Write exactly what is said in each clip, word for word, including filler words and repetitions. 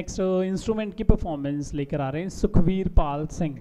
Next instrument की performance लेकर आ रहे हैं सुखवीर पाल सिंह।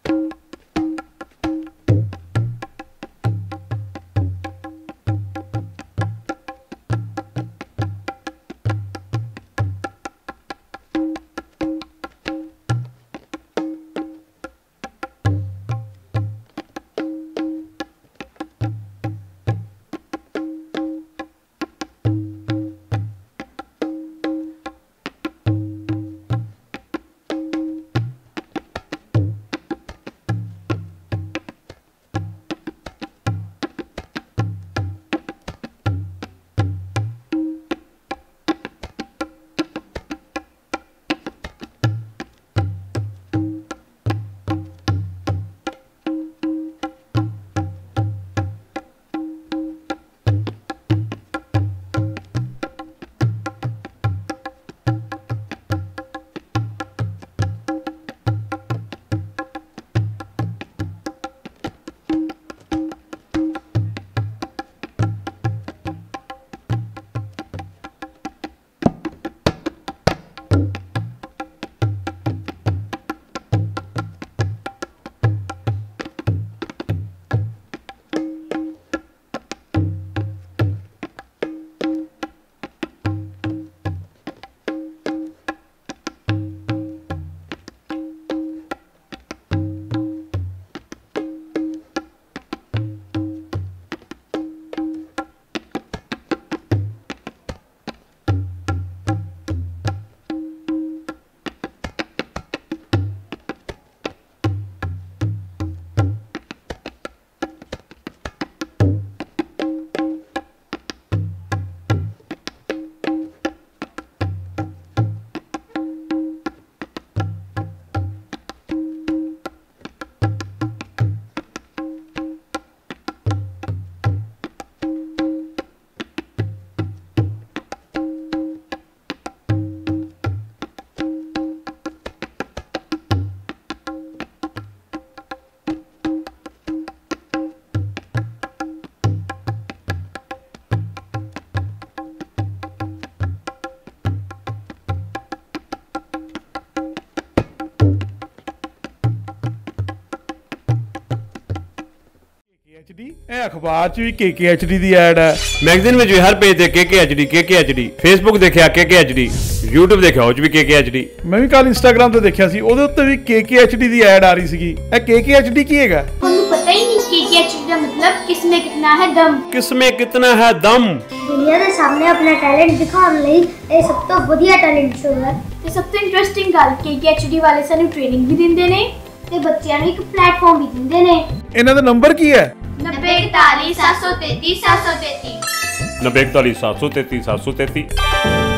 अखबार च भी के के एच डी दी ऐड है, मैगजीन में भी हर पेज ते के के एच डी के के एच डी, फेसबुक देखिया के के एच डी, यूट्यूब देखिया ਉਹ ਚ ਵੀ के के एच डी। मैं भी कल इंस्टाग्राम ਤੇ ਦੇਖਿਆ ਸੀ, ਉਹਦੇ ਉੱਤੇ ਵੀ के के एच डी ਦੀ ਐਡ ਆ ਰਹੀ ਸੀਗੀ। ਇਹ के के एच डी ਕੀ ਹੈਗਾ? ਤੁਹਾਨੂੰ ਪਤਾ ਹੀ ਨਹੀਂ के के एच डी ਦਾ ਮਤਲਬ ਕਿਸਮੇ ਕਿਤਨਾ ਹੈ ਦਮ। ਕਿਸਮੇ ਕਿਤਨਾ ਹੈ ਦਮ। ਦੁਨੀਆ ਦੇ ਸਾਹਮਣੇ ਆਪਣਾ ਟੈਲੈਂਟ ਦਿਖਾਉਣ ਲਈ ਇਹ ਸਭ ਤੋਂ ਵਧੀਆ ਟੈਲੈਂਟ ਸ਼ੋ ਹੈ ਤੇ ਸਭ ਤੋਂ ਇੰਟਰਸਟਿੰਗ ਗੱਲ के के एच डी ਵਾਲੇ ਸਾਨੂੰ ਟ੍ਰੇਨਿੰਗ ਵੀ ਦਿੰਦੇ ਨੇ ਤੇ ਬੱਚਿਆਂ ਨੂੰ ਇੱਕ ਪਲੇਟਫਾਰਮ ਵੀ ਦਿੰਦੇ ਨੇ। ਇਹਨਾਂ ਦਾ ਨੰਬਰ ਕੀ ਹੈ? नब्बे इकतालीस सात सौ तैतीस सात सौ तैतीस नब्बे इकतालीस सात सौ तैतीस सात सौ तैतीस।